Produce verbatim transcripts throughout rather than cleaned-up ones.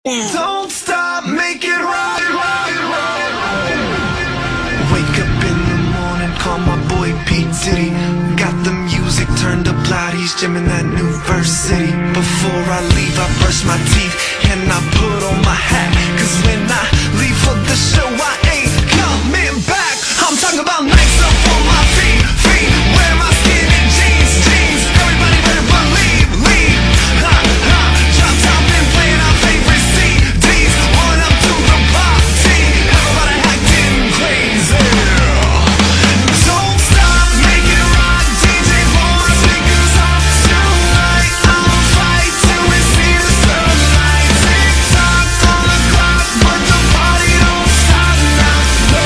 Don't stop, make it right, right, right. Wake up in the morning, call my boy Piece A M V. Got the music turned up loud, he's jamming that new VerseCity. Before I leave, I brush my teeth and I put on my hat, cause when I leave for the show, I ain't coming back. I'm talking about nights up on my feet, feet. Wear my skinny jeans, jeans. Everybody better believe, leave. Ha, ha. Drop top and playing our favorite C Ds. On up to the party, everybody acting crazy. Don't stop, make it rock. D J blow the speakers up tonight. I'll fight till we see the sunlight. Tik Tok on the clock, but the party don't stop now. No,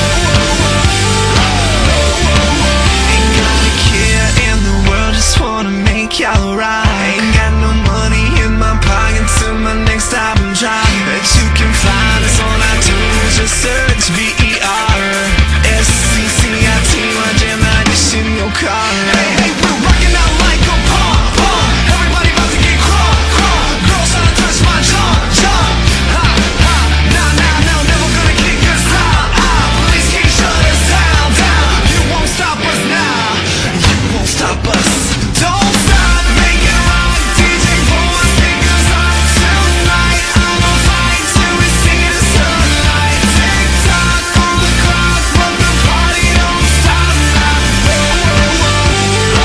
ain't got a care in the world, just wanna make y'all right. Ain't got no money in my pocket till my next album drop. But you can find us on iTunes, just search V E R S C C I T Y, jam that dish in your car. Hey, hey, we're rocking out like a pump, pump. Everybody about to get crunk, crunk. Girls trying to touch my jump, jump. Ha, ha, nah, nah, no, never gonna kick us out, out. Police can't shut us down, down. You won't stop us now, you won't stop us. Don't stop, make it rock. D J blow the speakers up tonight. I'ma fight till we see the sunlight. Tik Tok on the clock, but the party don't stop now. Whoa, whoa, whoa,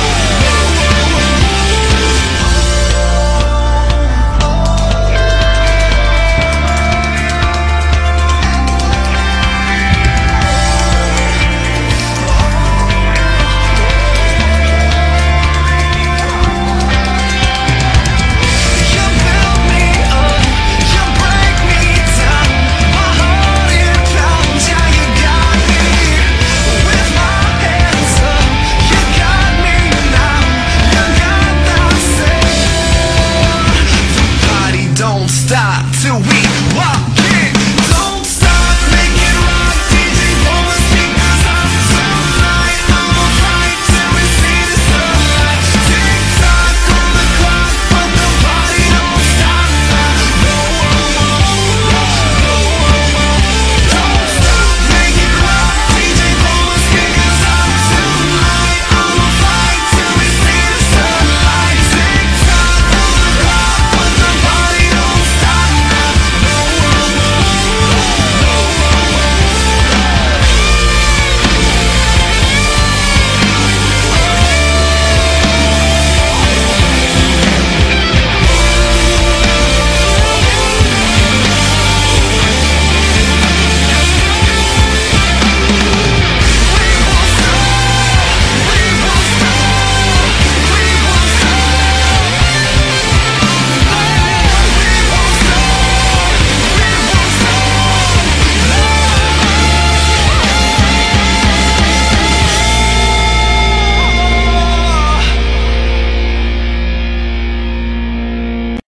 you build me up, you break me down. My heart it pounds, yeah, you got me. With my hands up, you got me now. You got that sound. The party don't stop till we walk